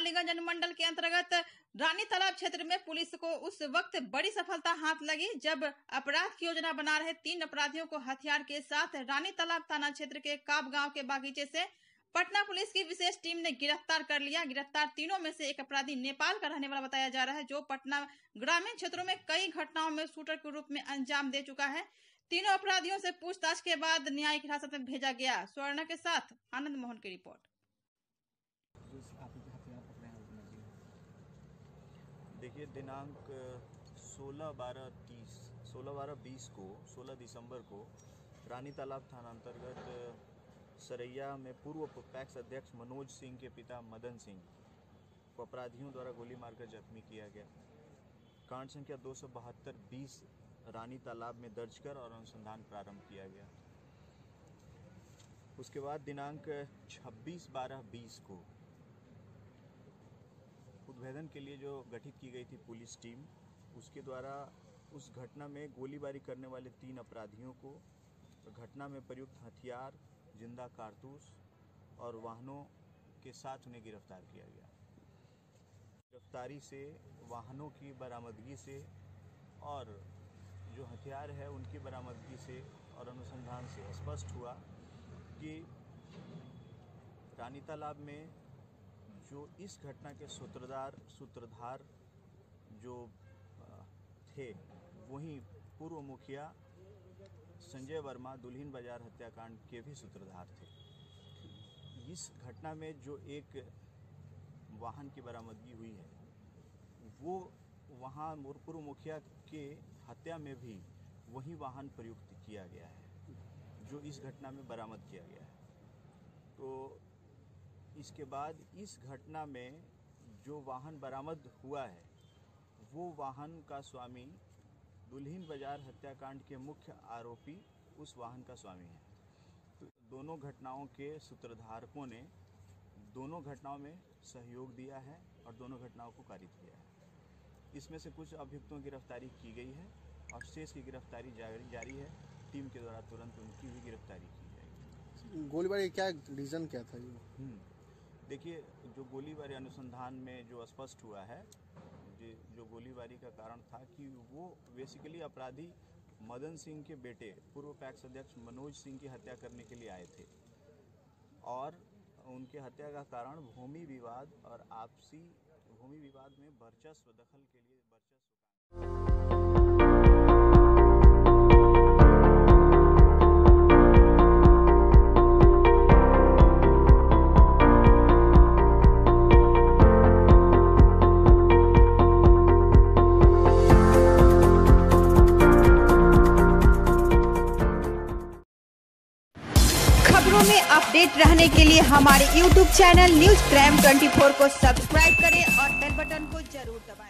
रानीगंज अनुमंडल के अंतर्गत रानी तालाब क्षेत्र में पुलिस को उस वक्त बड़ी सफलता हाथ लगी जब अपराध की योजना बना रहे 3 अपराधियों को हथियार के साथ रानी तालाब थाना क्षेत्र के काब गांव के बागीचे से पटना पुलिस की विशेष टीम ने गिरफ्तार कर लिया। गिरफ्तार तीनों में से एक अपराधी नेपाल का रहने वाला बताया जा रहा है, जो पटना ग्रामीण क्षेत्रों में कई घटनाओं में शूटर के रूप में अंजाम दे चुका है। तीनों अपराधियों से पूछताछ के बाद न्यायिक हिरासत में भेजा गया। स्वर्ण के साथ आनंद मोहन की रिपोर्ट। देखिए, दिनांक 16 दिसंबर को रानी तालाब थाना अंतर्गत सरैया में पूर्व पैक्स अध्यक्ष मनोज सिंह के पिता मदन सिंह को अपराधियों द्वारा गोली मारकर जख्मी किया गया। कांड संख्या 272-20 रानी तालाब में दर्ज कर और अनुसंधान प्रारंभ किया गया। उसके बाद दिनांक 26/12-20 को उद्भेदन के लिए जो गठित की गई थी पुलिस टीम, उसके द्वारा उस घटना में गोलीबारी करने वाले 3 अपराधियों को घटना में प्रयुक्त हथियार, जिंदा कारतूस और वाहनों के साथ उन्हें गिरफ्तार किया गया। गिरफ्तारी से, वाहनों की बरामदगी से और जो हथियार है उनकी बरामदगी से और अनुसंधान से स्पष्ट हुआ कि रानी तालाब में जो इस घटना के सूत्रधार जो थे, वहीं पूर्व मुखिया संजय वर्मा दुल्हिन बाजार हत्याकांड के भी सूत्रधार थे। इस घटना में जो एक वाहन की बरामदगी हुई है, वो वहाँ पूर्व मुखिया के हत्या में भी वही वाहन प्रयुक्त किया गया है जो इस घटना में बरामद किया गया है। तो इसके बाद इस घटना में जो वाहन बरामद हुआ है, वो वाहन का स्वामी दुल्हिन बाजार हत्याकांड के मुख्य आरोपी उस वाहन का स्वामी है। तो दोनों घटनाओं के सूत्रधारकों ने दोनों घटनाओं में सहयोग दिया है और दोनों घटनाओं को कारित किया है। इसमें से कुछ अभियुक्तों की गिरफ्तारी की गई है और शेष की गिरफ्तारी जारी है। टीम के द्वारा तुरंत उनकी भी गिरफ्तारी की जाएगी। गोलीबारी क्या रीज़न क्या था ये? देखिए, जो गोलीबारी अनुसंधान में जो स्पष्ट हुआ है, जो गोलीबारी का कारण था कि वो बेसिकली अपराधी मदन सिंह के बेटे पूर्व पैक्स अध्यक्ष मनोज सिंह की हत्या करने के लिए आए थे और उनके हत्या का कारण भूमि विवाद और आपसी भूमि विवाद में वर्चस्व दखल के लिए खबरों में अपडेट रहने के लिए हमारे YouTube चैनल न्यूज क्राइम 24 को सब्सक्राइब करें और बेल बटन को जरूर दबाएं।